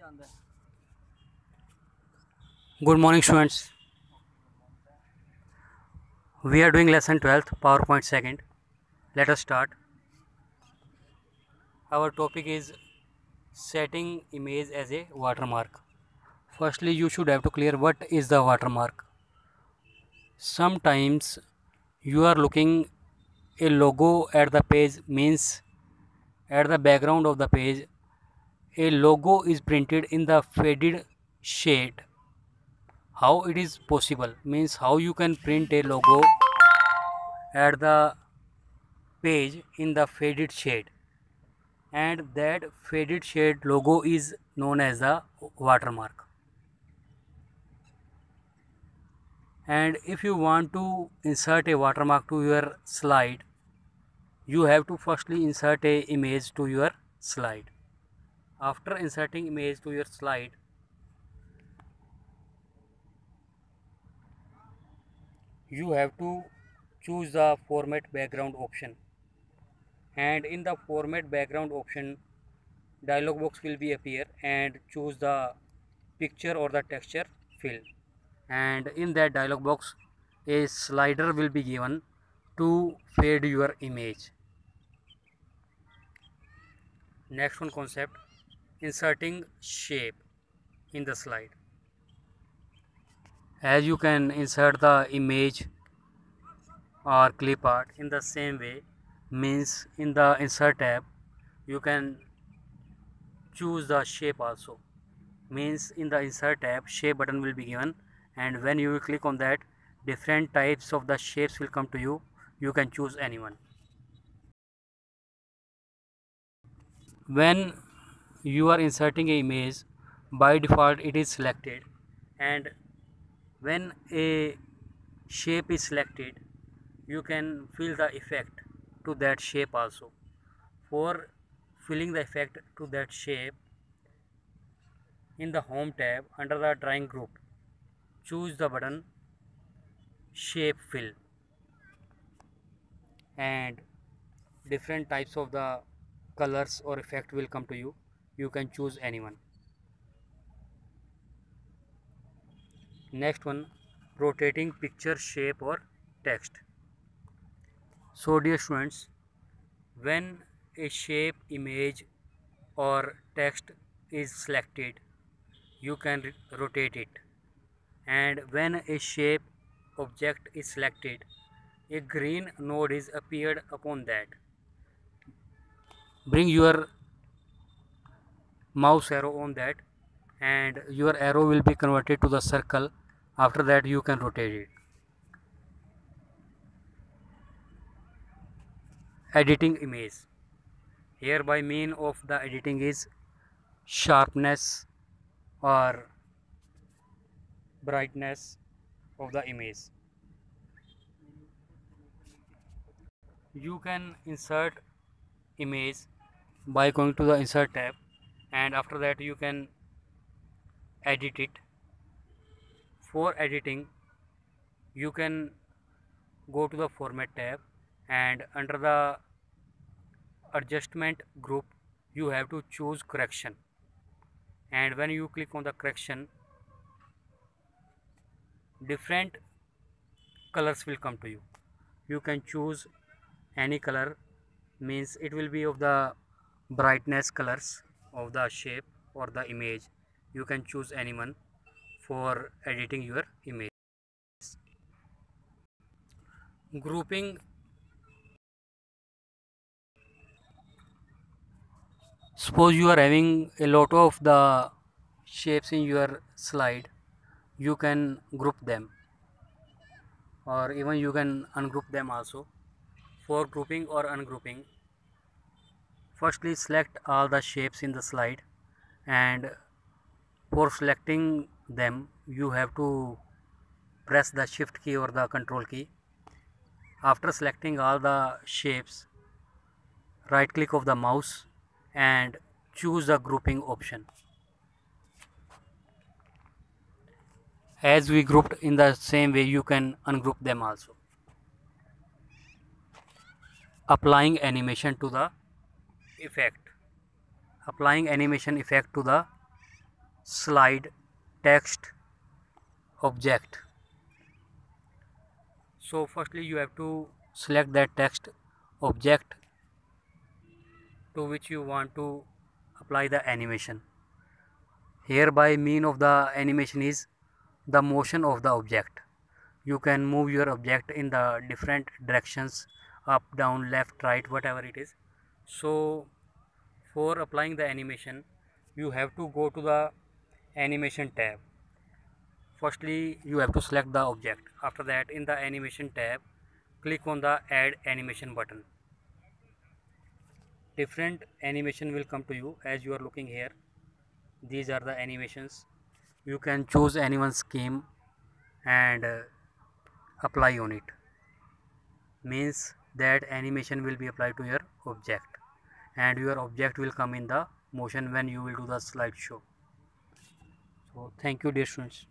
Good morning, students. We are doing lesson 12th, PowerPoint second. Let us start. Our topic is setting image as a watermark. Firstly, you should have to clear what is the watermark. Sometimes you are looking a logo at the page, means at the background of the page a logo is printed in the faded shade. How it is possible, means how you can print a logo at the page in the faded shade, and that faded shade logo is known as the watermark. And if you want to insert a watermark to your slide, you have to firstly insert a image to your slide. After inserting image to your slide, you have to choose the format background option, and in the format background option dialog box will be appear, and choose the picture or the texture fill, and in that dialog box a slider will be given to fade your image. Next one concept, inserting shape in the slide. As you can insert the image or clip art in the same way, means in the insert tab you can choose the shape also, means in the insert tab shape button will be given, and when you will click on that, different types of the shapes will come to you. You can choose anyone. When you are inserting a image, by default it is selected, and when a shape is selected, you can fill the effect to that shape also. For filling the effect to that shape, in the home tab under the drawing group, choose the button shape fill, and different types of the colors or effect will come to you. You can choose anyone. Next one, rotating picture, shape or text. So dear students, when a shape, image or text is selected, you can rotate it, and when a shape, object is selected, a green node is appeared upon that. Bring your mouse arrow on that, and your arrow will be converted to the circle. After that you can rotate it. Editing image. Here by mean of the editing is sharpness or brightness of the image. You can insert image by going to the insert tab, and after that you can edit it. For editing, you can go to the format tab, and under the adjustment group you have to choose correction, and when you click on the correction, different colors will come to you. You can choose any color, means it will be of the brightness colors of the shape or the image. You can choose anyone for editing your image. Grouping. Suppose you are having a lot of the shapes in your slide, you can group them, or even you can ungroup them also. For grouping or ungrouping, firstly select all the shapes in the slide, and for selecting them you have to press the shift key or the control key. After selecting all the shapes, right click of the mouse and choose the grouping option. As we grouped in the same way, you can ungroup them also. Applying animation to the effect. Applying animation effect to the slide text object. So firstly you have to select that text object to which you want to apply the animation. Here by mean of the animation is the motion of the object. You can move your object in the different directions, up, down, left, right, whatever it is. So for applying the animation you have to go to the animation tab. Firstly you have to select the object. After that in the animation tab click on the add animation button. Different animation will come to you as you are looking here. These are the animations. You can choose anyone's scheme and apply on it. Means that animation will be applied to your object and your object will come in the motion when you will do the slideshow. So thank you dear students.